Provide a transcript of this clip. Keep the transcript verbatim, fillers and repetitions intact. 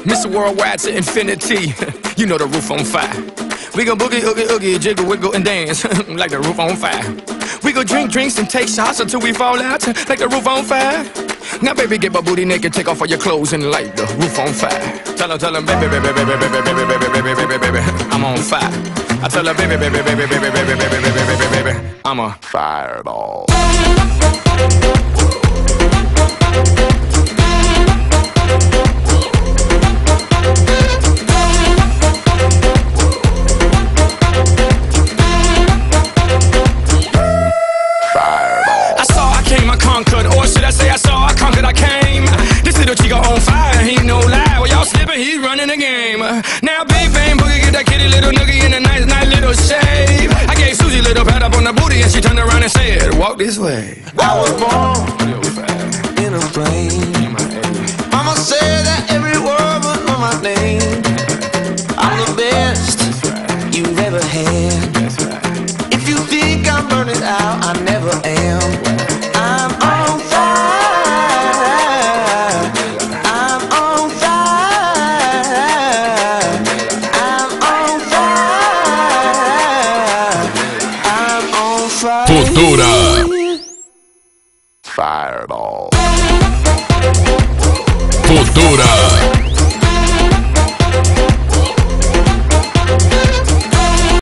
Mister Worldwide to infinity. You know the roof on fire. We gon' boogie, oogie, oogie, jiggle, wiggle, and dance like the roof on fire. We gon' drink drinks and take shots until we fall out like the roof on fire. Now, baby, get my booty naked, take off all your clothes and light the roof on fire. Tell her, tell her, baby, baby, baby, baby, baby, baby, baby, baby, baby, baby, I'm on fire. I tell her, baby, baby, baby, baby, baby, baby, baby, baby, baby, I'm a fireball. He's running the game. Now Big Bang Boogie get that kitty little noogie in a nice, nice little shave. I gave Susie a little pat up on the booty and she turned around and said, walk this way. I was born in a plane. Mama said that every word would know my name. I'm the best you've ever had. If you think I'm burning out, I never am. I'm on fire. Futura Fireball. Futura